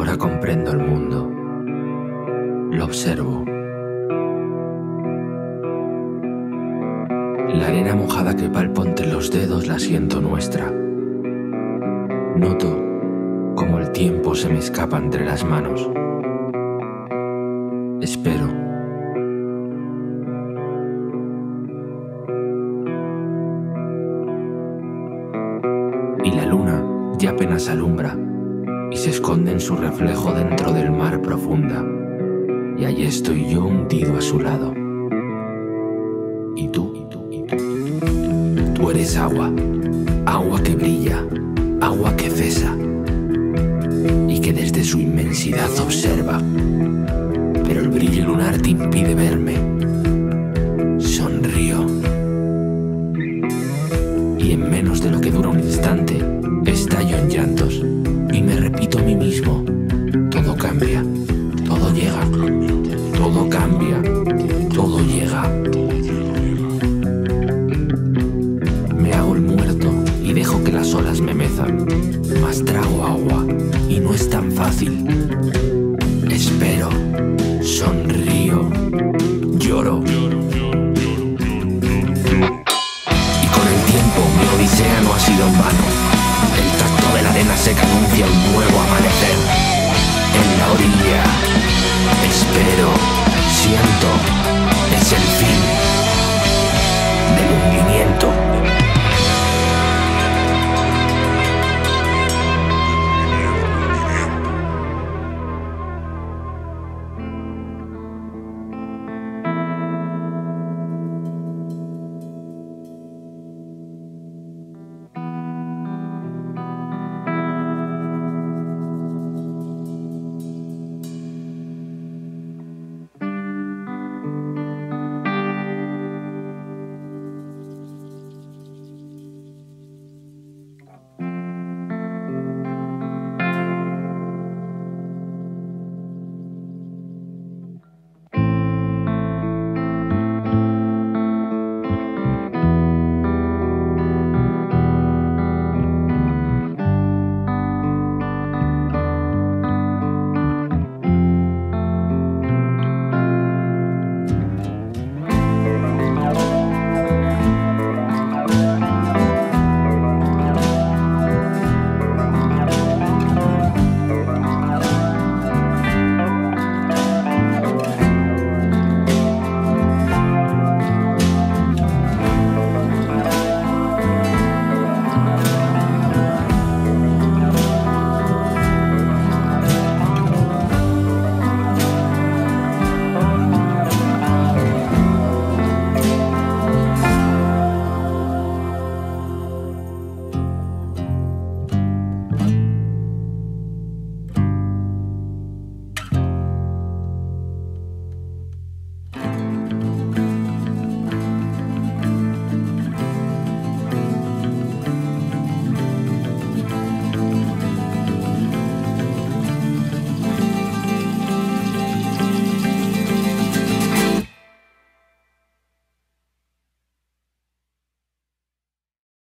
Ahora comprendo el mundo, lo observo. La arena mojada que palpo entre los dedos la siento nuestra. Noto cómo el tiempo se me escapa entre las manos. Espero. Y la luna ya apenas alumbra y se esconde en su reflejo dentro del mar profunda. Y allí estoy yo hundido a su lado. Y tú, tú eres agua, agua que brilla, agua que cesa y que desde su inmensidad observa. Pero el brillo lunar te impide verme. Sonrío. Y en menos de lo que dura un instante, estallo en llantos y me repito a mí mismo: todo cambia, todo llega, todo cambia, todo llega. Me hago el muerto y dejo que las olas me mezan, mas trago agua y no es tan fácil. Espero, sonrío, lloro. Y con el tiempo mi odisea no ha sido en vano. El tacto de la arena seca anuncia un nuevo amanecer. En la orilla, espero, siento, es el fin.